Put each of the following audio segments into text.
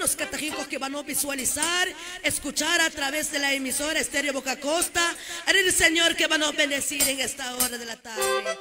hermanos catajicos que van a visualizar, escuchar a través de la emisora Estéreo Boca Costa, el Señor que van a bendecir en esta hora de la tarde.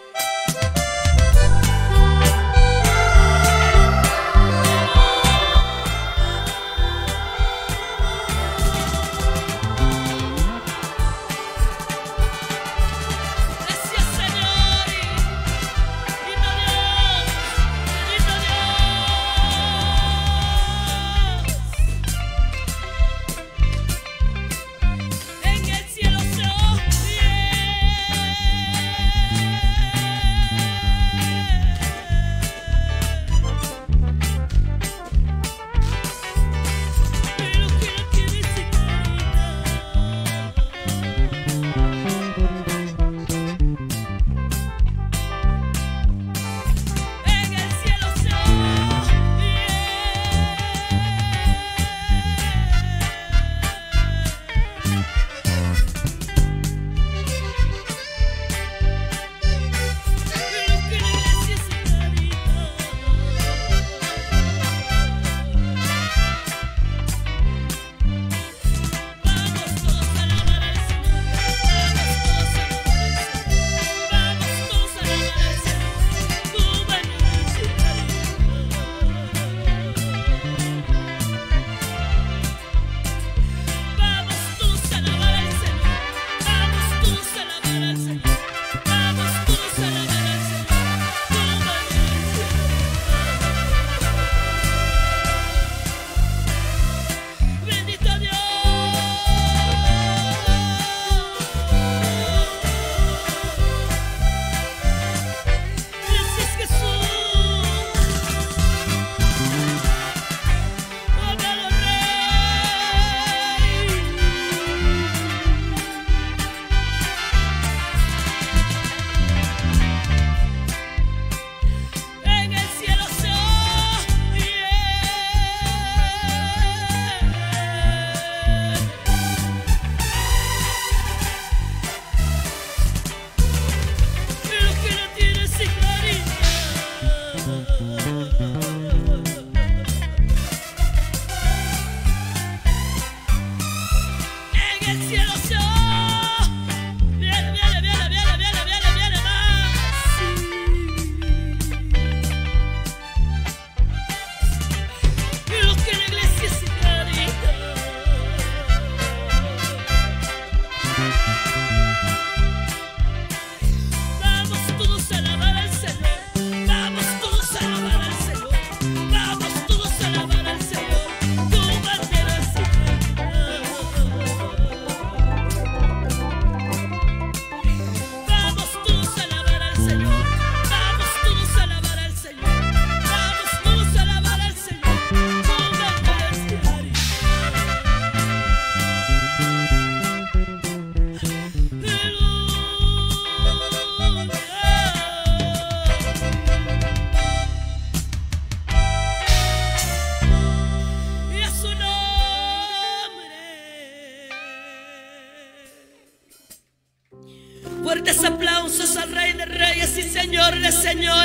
Fuertes aplausos al Rey de Reyes y Señor de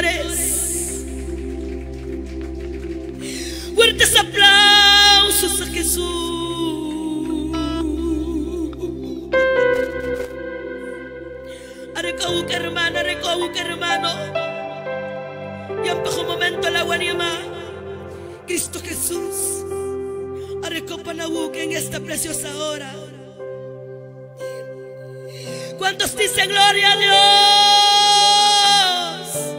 Señores. Fuertes aplausos a Jesús. Arecobuca hermano. Y un poco momento la guanima. Cristo Jesús. Arecopa Nabuque en esta preciosa hora. ¿Cuántos dicen gloria a Dios?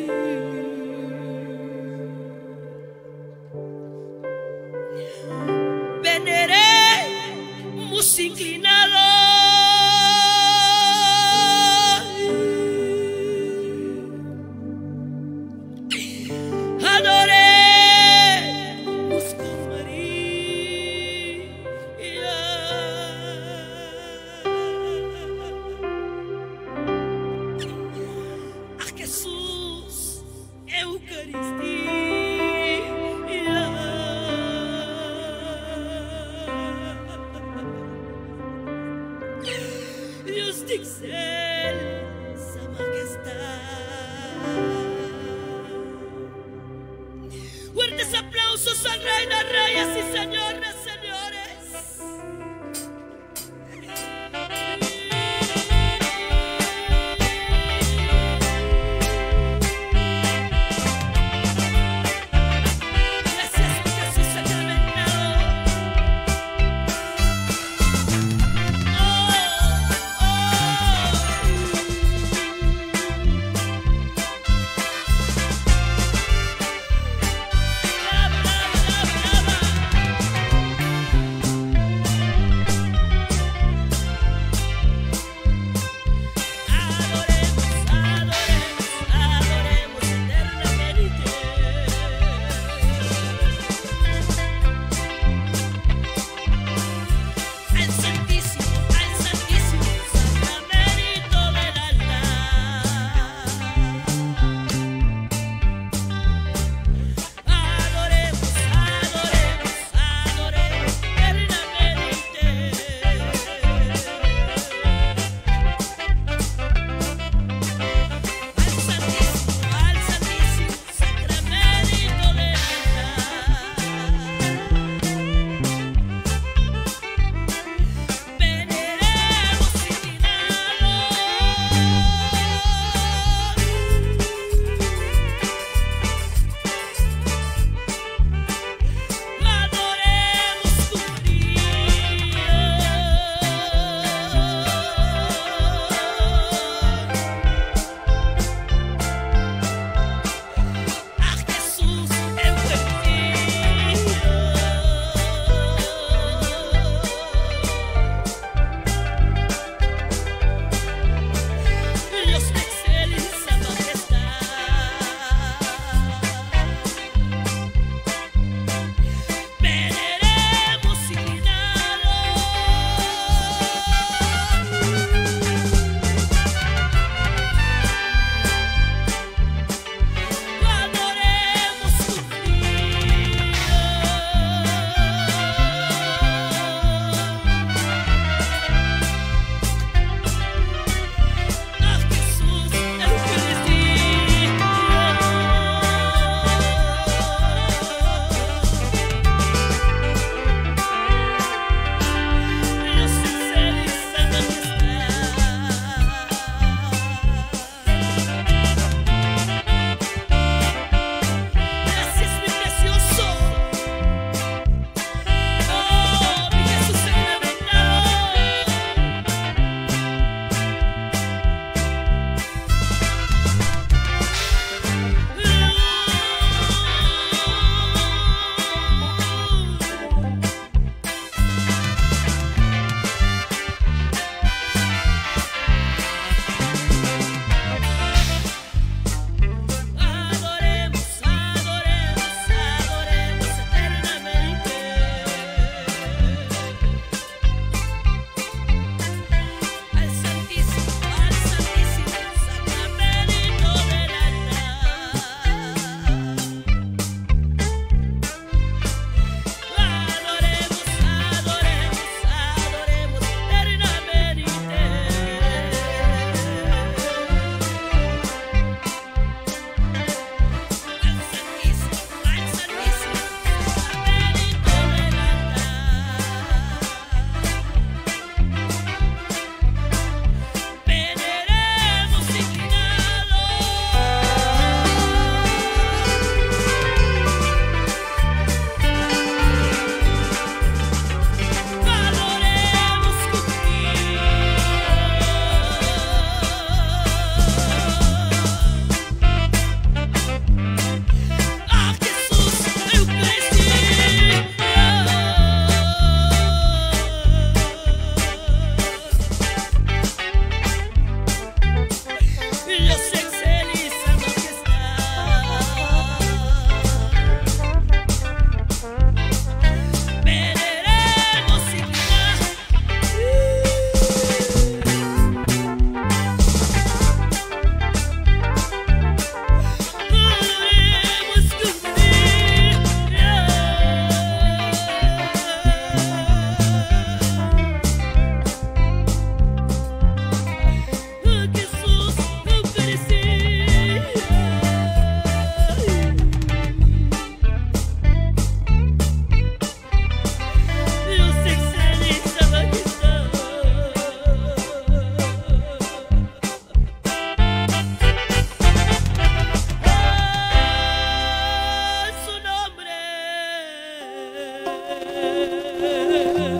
Veneremos inclinados, adoremos con María. Jesús, Eucaristía. Dios te excelsa majestad. Fuertes aplausos al Rey de Reyes y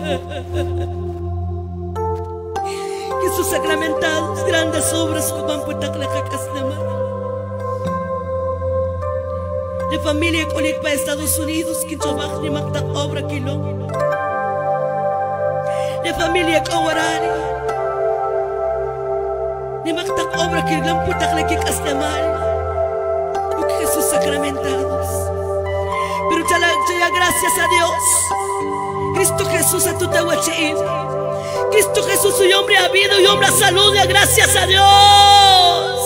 Que sus sacramentados grandes obras como de familia Colig para Estados Unidos, que trabaja ni magta obra kilo. De familia Kawarani, ni magta obra que gran puta que castamari, porque Jesús sacramentados. Pero ya gracias a Dios, Cristo Jesús a tu tehuacheín, Cristo Jesús su hombre ha habido y hombre a salud, ya gracias a Dios.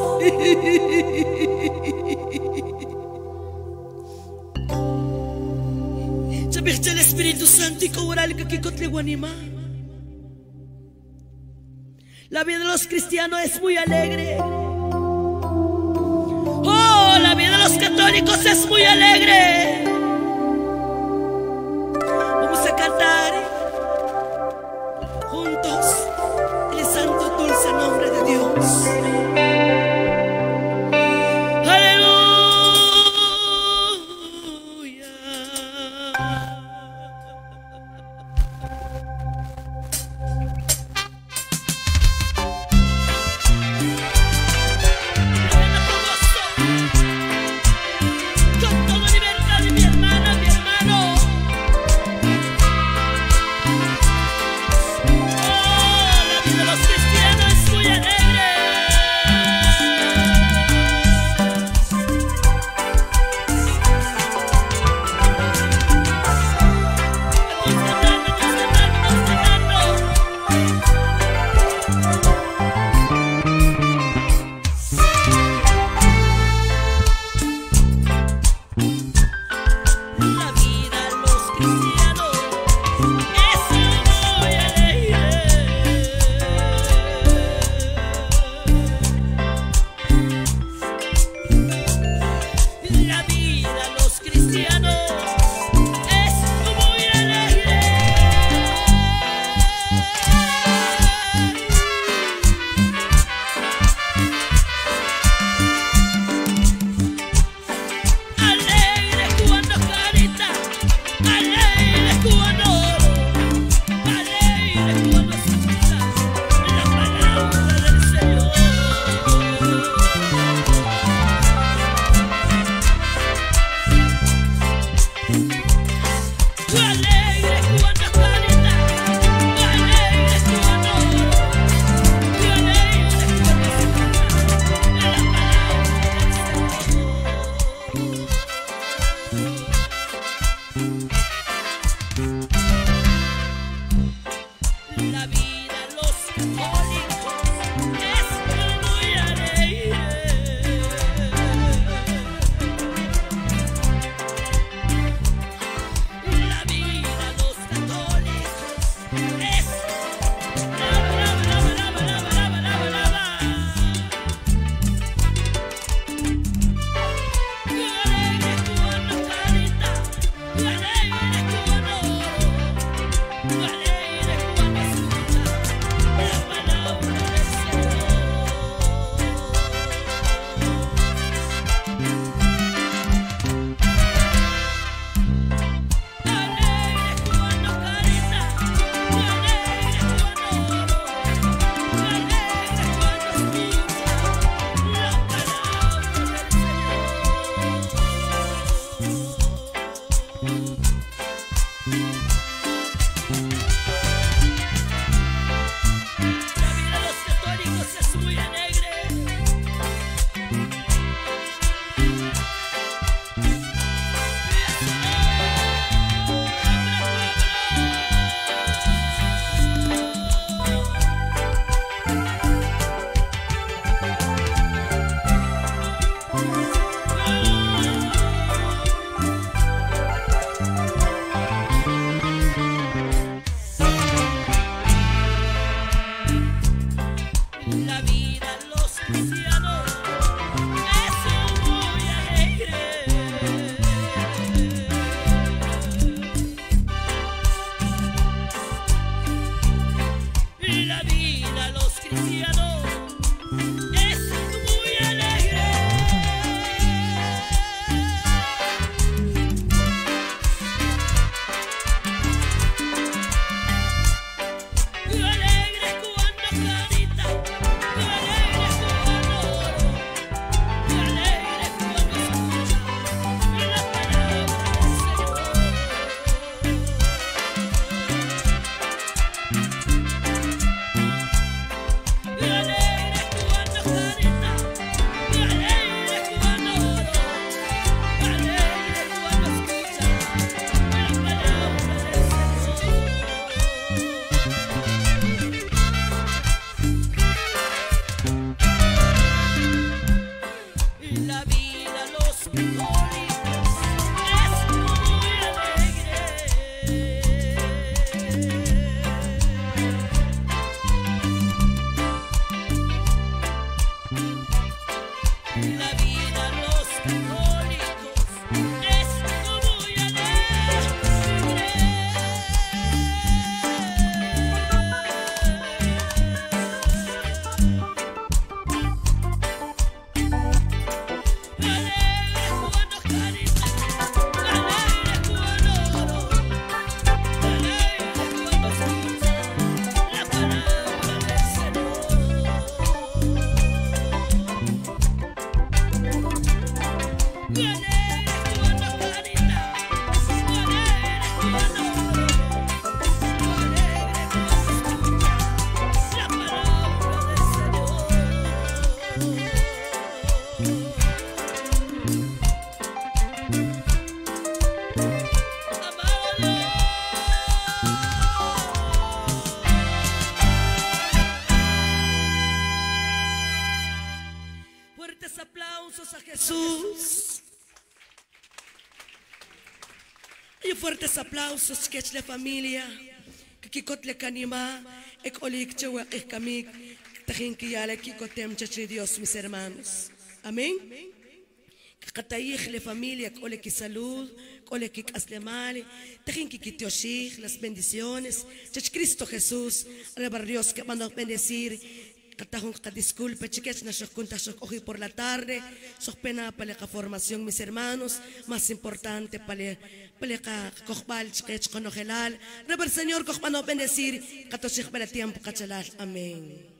El Espíritu Santo y Kawaral que Kikotleguanima. La vida de los cristianos es muy alegre. Oh, la vida de los católicos es muy alegre. Vamos a cantar juntos el santo dulce nombre de Dios. y fuertes aplausos que la familia que kotle kanima ek olik chewa kamik tajin que ya le kikotem chachi Dios mis hermanos. Amén. Katayich le familia ole ki salud, ole ki aslemale, tajin que kitioshich las bendiciones. Chach Cristo Jesús, alabar Dios que manda bendecir. Katahon ka disculpe, chiques na shokunta shok oji por la tarde, sok pena pale ka formación mis hermanos, más importante pale ka kokbal chiques konogelal. Rever Señor kokmano bendecir, katoshich pala tiempo kachalal. Amén.